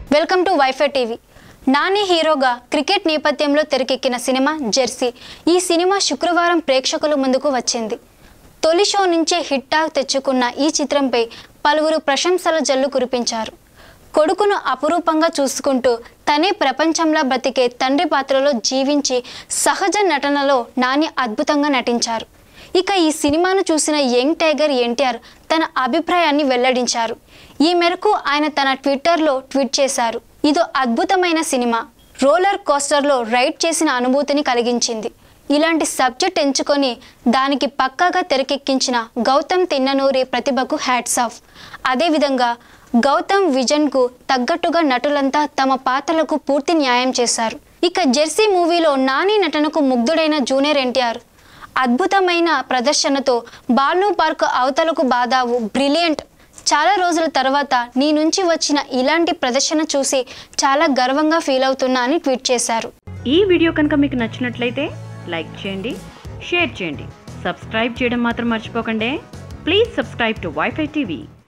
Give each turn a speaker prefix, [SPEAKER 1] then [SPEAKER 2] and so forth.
[SPEAKER 1] Welcome to WiFi TV. Nani హీరోగా cricket నేపథ్యంలో తెరకెక్కిన సినిమా జెర్సీ. ఈ సినిమా శుక్రవారం ప్రేక్షకుల ముందుకు వచ్చింది. తొలి షో నుంచే హిట్ టాక్ తెచ్చుకున్న ఈ చిత్రంపై పలువురు ప్రశంసల జల్లు కురిపించారు. కొడుకును అపురూపంగా చూసుకుంటూ తనే ప్రపంచంలా బ్రతికే తండ్రి పాత్రలో జీవించి సహజ నటనలో నాని అద్భుతంగా నటించారు. ఇక ఈ సినిమాను చూసిన యంగ్ టైగర్ ఎన్టీఆర్ తన అభిప్రాయాన్ని వెల్లడించారు. ఈ మేరకు ఆయన తన ట్విట్టర్లో ట్వీట్ చేశారు. ఇదో అద్భుతమైన సినిమా, రోలర్ కోస్టర్లో రైడ్ చేసిన అనుభూతిని కలిగించింది. ఇలాంటి సబ్జెక్ట్ ఎంచుకొని దానికి పక్కాగా తెరకెక్కించిన గౌతమ్ తిన్ననూరి ప్రతిభకు హ్యాట్స్ ఆఫ్. అదేవిధంగా గౌతమ్ విజన్కు తగ్గట్టుగా నటులంతా తమ పాత్రలకు పూర్తి న్యాయం చేశారు. ఇక జెర్సీ మూవీలో నాని నటనకు ముగ్ధుడైన జూనియర్ ఎన్టీఆర్ అద్భుతమైన ప్రదర్శనతో బాలు పార్క్ అవతలకు బాదావు బ్రిలియంట్. చాలా రోజుల తర్వాత నీ నుంచి వచ్చిన ఇలాంటి ప్రదర్శన చూసి చాలా గర్వంగా ఫీల్ అవుతున్నా అని ట్వీట్ చేశారు.
[SPEAKER 2] ఈ వీడియో కనుక మీకు నచ్చినట్లయితే లైక్ చేయండి, షేర్ చేయండి, సబ్స్క్రైబ్ చేయడం మాత్రం మర్చిపోకండి. Please subscribe to WiFi TV.